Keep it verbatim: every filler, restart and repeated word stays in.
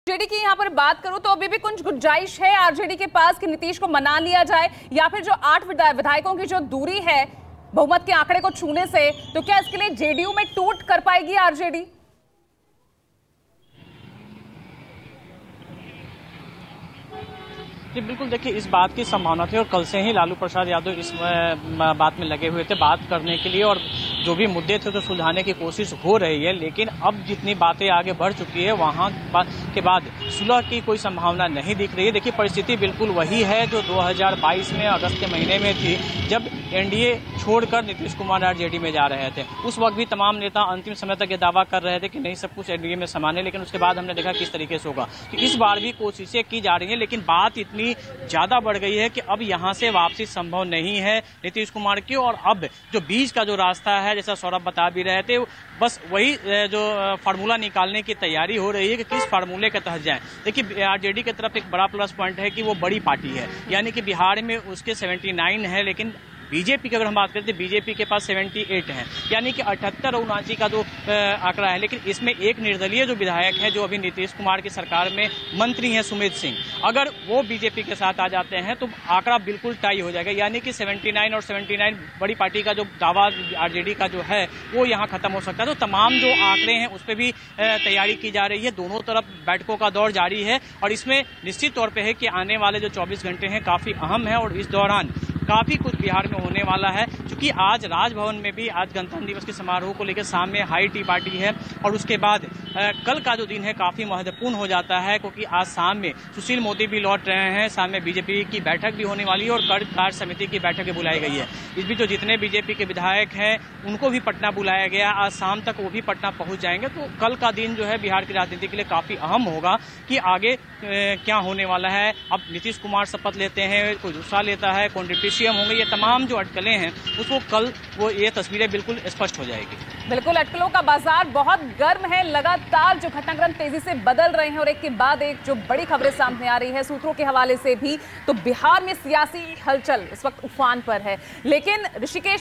RJD की यहाँ पर बात करूं तो अभी भी कुछ गुंजाइश है आरजेडी के पास कि नीतीश को मना लिया जाए, या फिर जो आठ विधायकों की जो दूरी है बहुमत के आंकड़े को छूने से, तो क्या इसके लिए जेडीयू में टूट कर पाएगी आरजेडी? जी बिल्कुल, देखिए इस बात की संभावना थी और कल से ही लालू प्रसाद यादव इस बात में लगे हुए थे बात करने के लिए, और जो भी मुद्दे थे तो सुलझाने की कोशिश हो रही है। लेकिन अब जितनी बातें आगे बढ़ चुकी है वहां के बाद सुलह की कोई संभावना नहीं दिख रही है। देखिए परिस्थिति बिल्कुल वही है जो दो हज़ार बाईस में अगस्त के महीने में थी, जब एनडीए छोड़कर नीतीश कुमार आरजेडी में जा रहे थे। उस वक्त भी तमाम नेता अंतिम समय तक ये दावा कर रहे थे कि नहीं, सब कुछ एनडीए में समान है, लेकिन उसके बाद हमने देखा किस तरीके से होगा। तो इस बार भी कोशिशें की जा रही है, लेकिन बात इतनी ज्यादा बढ़ गई है कि अब यहां से वापसी संभव नहीं है नीतीश कुमार की। और अब जो बीच का जो रास्ता है, जैसा सौरभ बता भी रहे थे, बस वही जो फार्मूला निकालने की तैयारी हो रही है कि किस फार्मूले के तहत जाएं। देखिए आरजेडी की तरफ एक बड़ा प्लस पॉइंट है कि वो बड़ी पार्टी है, यानी कि बिहार में उसके उन्यासी है, लेकिन बीजेपी की अगर हम बात करते हैं बीजेपी के पास अठहत्तर है, यानी कि अठहत्तर और उनासी का जो आंकड़ा है। लेकिन इसमें एक निर्दलीय जो विधायक है जो अभी नीतीश कुमार की सरकार में मंत्री हैं, सुमित सिंह, अगर वो बीजेपी के साथ आ जाते हैं तो आंकड़ा बिल्कुल टाई हो जाएगा, यानी कि उन्यासी और उन्यासी बड़ी पार्टी का जो दावा आरजेडी का जो है वो यहाँ खत्म हो सकता है। तो तमाम जो आंकड़े हैं उस पर भी तैयारी की जा रही है, दोनों तरफ बैठकों का दौर जारी है, और इसमें निश्चित तौर पर है कि आने वाले जो चौबीस घंटे हैं काफी अहम है, और इस दौरान काफी कुछ बिहार में होने वाला है। क्योंकि आज राजभवन में भी आज गणतंत्र दिवस के समारोह को लेकर शाम में हाई टी पार्टी है, और उसके बाद कल का जो दिन है काफी महत्वपूर्ण हो जाता है, क्योंकि आज शाम में सुशील मोदी भी लौट रहे हैं, शाम में बीजेपी की बैठक भी होने वाली है और कार्य समिति की बैठक भी बुलाई गई है। इस बीच जो जितने बीजेपी के विधायक हैं उनको भी पटना बुलाया गया, आज शाम तक वो भी पटना पहुंच जाएंगे। तो कल का दिन जो है बिहार की राजनीति के लिए काफी अहम होगा कि आगे क्या होने वाला है। अब नीतीश कुमार शपथ लेते हैं, कोई दूसरा लेता है, कौन डिप्टी सीएम होंगे, ये तमाम जो अटकलें हैं उसको कल वो ये तस्वीरें बिल्कुल स्पष्ट हो जाएगी। बिल्कुल, अटकलों का बाजार बहुत गर्म है, लगातार जो घटनाक्रम तेजी से बदल रहे हैं और एक के बाद एक जो बड़ी खबरें सामने आ रही है सूत्रों के हवाले से भी, तो बिहार में सियासी हलचल इस वक्त उफान पर है। लेकिन ऋषिकेश